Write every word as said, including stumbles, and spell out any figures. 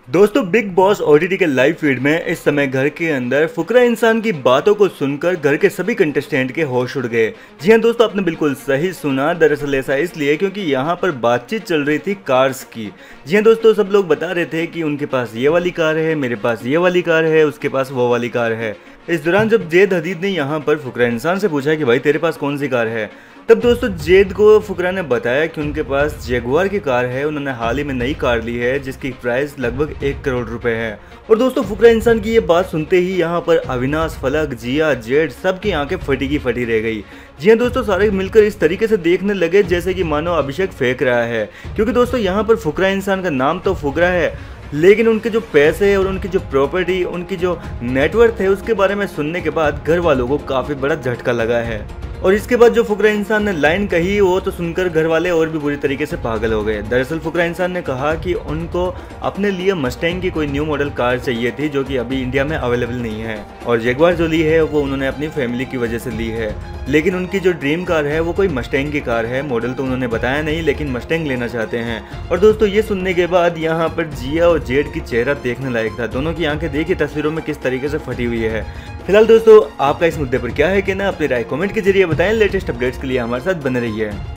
दोस्तों Bigg Boss OTT के live feed में इस समय घर के अंदर फुकरा इंसान की बातों को सुनकर घर के सभी कंटेस्टेंट के होश उड़ गए। जी हाँ दोस्तों, आपने बिल्कुल सही सुना। दरअसल ऐसा इसलिए क्योंकि यहाँ पर बातचीत चल रही थी कार्स की। जी हाँ दोस्तों, सब लोग बता रहे थे कि उनके पास ये वाली कार है, मेरे पास ये वाली कार है, उसके पास वो वाली कार है। इस दौरान जब जेद हदीद ने यहाँ पर फुकरा इंसान से पूछा कि भाई तेरे पास कौन सी कार है, तब दोस्तों जेद को फुकरा ने बताया कि उनके पास जैगुआर की कार है। उन्होंने हाल ही में नई कार ली है जिसकी प्राइस लगभग एक करोड़ रुपए है। और दोस्तों फुकरा इंसान की ये बात सुनते ही यहाँ पर अविनाश, फलक, जिया, जेड सबकी आंखें फटी की फटी रह गई। जी हाँ दोस्तों, सारे मिलकर इस तरीके से देखने लगे जैसे कि मानो अभिषेक फेंक रहा है, क्योंकि दोस्तों यहाँ पर फुकरा इंसान का नाम तो फुकरा है, लेकिन उनके जो पैसे और उनकी जो प्रॉपर्टी, उनकी जो नेटवर्थ है, उसके बारे में सुनने के बाद घर वालों को काफ़ी बड़ा झटका लगा है। और इसके बाद जो फुकरा इंसान ने लाइन कही वो तो सुनकर घर वाले और भी बुरी तरीके से पागल हो गए। दरअसल फुकरा इंसान ने कहा कि उनको अपने लिए मस्टैंग की कोई न्यू मॉडल कार चाहिए थी जो कि अभी इंडिया में अवेलेबल नहीं है, और जैगुआर जो ली है वो उन्होंने अपनी फैमिली की वजह से ली है। लेकिन उनकी जो ड्रीम कार है वो कोई मस्टैंग की कार है। मॉडल तो उन्होंने बताया नहीं, लेकिन मस्टैंग लेना चाहते हैं। और दोस्तों ये सुनने के बाद यहाँ पर जिया और जेड की चेहरा देखने लायक था। दोनों की आंखें देखिए तस्वीरों में किस तरीके से फटी हुई है। फिलहाल दोस्तों आपका इस मुद्दे पर क्या है कहना, अपनी राय कमेंट के जरिए बताएं। लेटेस्ट अपडेट्स के लिए हमारे साथ बने रहिए।